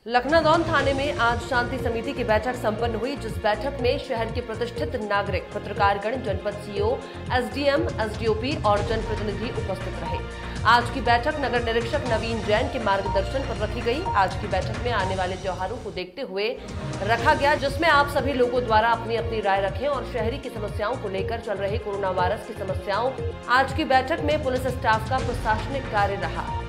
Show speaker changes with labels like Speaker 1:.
Speaker 1: लखनादौन थाने में आज शांति समिति की बैठक संपन्न हुई, जिस बैठक में शहर के प्रतिष्ठित नागरिक, पत्रकारगण, जनपद सीओ, एसडीएम, एसडीओपी और जनप्रतिनिधि उपस्थित रहे। आज की बैठक नगर निरीक्षक नवीन जैन के मार्गदर्शन पर रखी गई। आज की बैठक में आने वाले त्योहारों को देखते हुए रखा गया, जिसमें आप सभी लोगों द्वारा अपनी अपनी राय रखें और शहरी की समस्याओं को लेकर चल रहे कोरोना वायरस की समस्याओं। आज की बैठक में पुलिस स्टाफ का प्रशासनिक कार्य रहा।